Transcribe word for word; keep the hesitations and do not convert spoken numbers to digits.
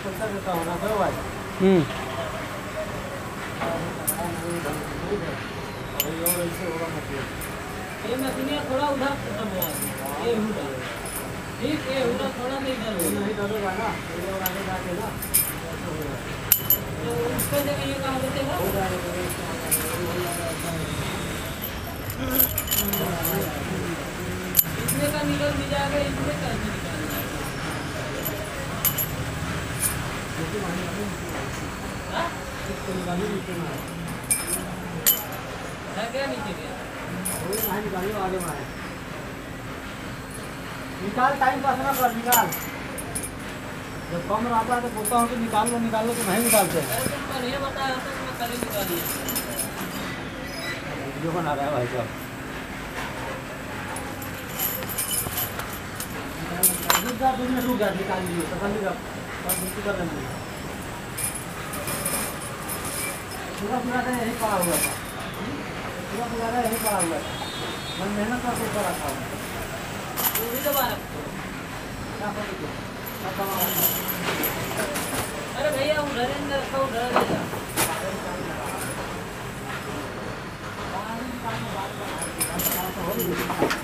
पैसा देता हूँ ना भाई। हम्म और ऐसे होगा मतलब ये मशीनिया थोड़ा उधर खत्म हुआ ये हुआ ठीक है हुआ थोड़ा नहीं इधर ये नहीं डरेगा ना ये और आगे जाके ना तो उसका जगह ये कहाँ देते हैं इसमें का निकल भी जाएगा इसमें का भी निकल हाँ इसको निकालिए नीचे में है क्या नीचे गया वही नहीं निकालिए आगे में निकाल टाइम पास ना कर निकाल जब कम रहता है तो बोलता हूँ कि निकाल लो निकाल लो तो नहीं निकालते हैं। अरे तुमको नहीं बताया तो मैं कल ही निकालिए वीडियो बना रहा है भाई साहब रुक जा दो मिनट रुक जा निकाल लीजिए तसल्ली का बिल्कुल कर लेंगे पूरा पूरा का यही पड़ा हुआ था पूरा पूरा का यही पड़ा हुआ था मैं मेहनत करके ऊपर रखा हूँ पूरी दबा रखो क्या करोगे क्या कमाओगे अरे भैया उधर अंदर रखो उधर ले जा बाहर निकालने बात कर